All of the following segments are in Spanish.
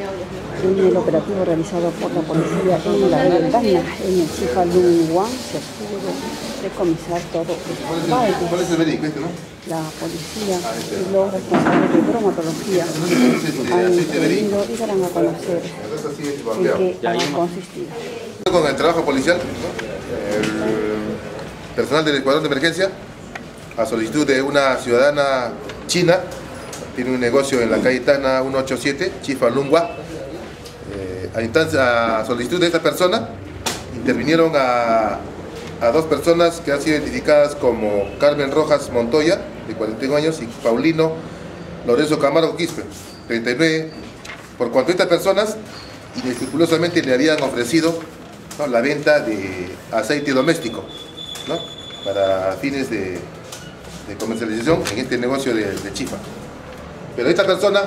En el operativo realizado por la policía en la Ventana, en el Chifa Lungua, se pudo decomisar todo el balde. ¿Cuál es el verídico este, no? La policía y los responsables de bromatología han intervenido y darán a conocer en qué ha consistido. Con el trabajo policial, ¿no? El personal del Escuadrón de Emergencia, a solicitud de una ciudadana china, tiene un negocio en la calle Tacna 187, Chifa Lungua. A solicitud de esta persona, intervinieron a dos personas que han sido identificadas como Carmen Rojas Montoya, de 41 años, y Paulino Lorenzo Camargo Quispe, 39, por cuanto estas personas inescrupulosamente le habían ofrecido, ¿no?, la venta de aceite doméstico, ¿no?, para fines de comercialización en este negocio de Chifa. Pero esta persona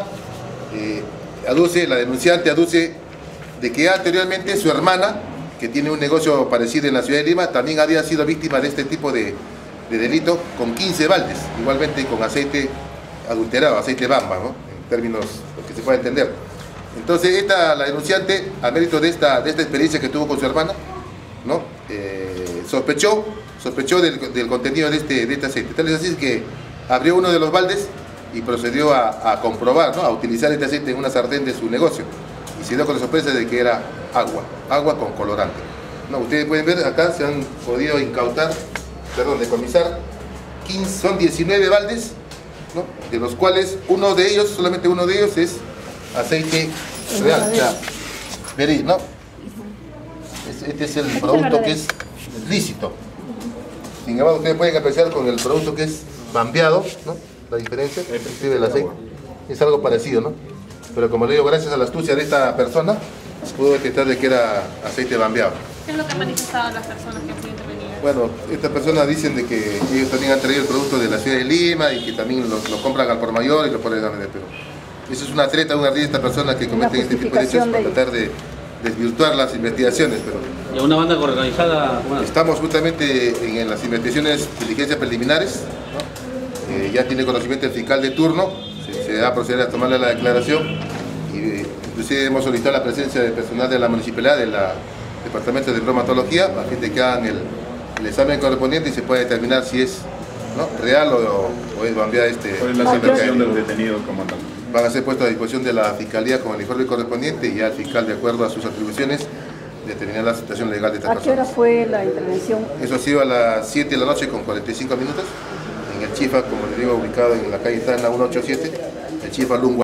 la denunciante aduce de que anteriormente su hermana, que tiene un negocio parecido en la ciudad de Lima, también había sido víctima de este tipo de delito con 15 baldes, igualmente con aceite adulterado, aceite bamba, ¿no?, en términos lo que se puede entender. Entonces la denunciante, a mérito de esta experiencia que tuvo con su hermana, ¿no?, sospechó del contenido de este aceite. Tal es así que abrió uno de los baldes y procedió a comprobar, ¿no?, a utilizar este aceite en una sartén de su negocio. Y se dio con la sorpresa de que era agua con colorante. No, ustedes pueden ver acá, se han podido decomisar 15, son 19 baldes, ¿no?, de los cuales solamente uno de ellos es aceite real, o sea, verí, ¿no? Este es el producto que es lícito. Sin embargo, ustedes pueden apreciar con el producto que es bambeado, ¿no?, la diferencia del aceite. Es algo parecido, ¿no? Pero como le digo, gracias a la astucia de esta persona, se pudo detectar de que era aceite bambeado. ¿Qué es lo que han manifestado las personas que han sido intervenidas? Bueno, estas personas dicen de que ellos también han traído el producto de la ciudad de Lima y que también lo compran al por mayor y lo ponen a vender, pero eso es una treta, una ardida de estas personas que cometen este tipo de hechos para tratar de desvirtuar las investigaciones. Pero ¿y una banda organizada? Estamos justamente en las investigaciones de diligencias preliminares, ¿no? Ya tiene conocimiento el fiscal de turno, se va a proceder a tomarle la declaración y inclusive hemos solicitado la presencia del personal de la municipalidad, del departamento de bromatología, a fin de que hagan el examen correspondiente y se pueda determinar si es, ¿no?, real o es bambeada ¿Cuál es la situación de los detenidos, comandante? Van a ser puestos a disposición de la Fiscalía con el informe correspondiente y ya el fiscal, de acuerdo a sus atribuciones, determinará la situación legal de esta persona. ¿A qué hora fue la intervención? Eso ha sido a las 7 de la noche con 45 minutos en el Chifa, como les digo, ubicado en la calle Tacna 187, el Chifa Lungua.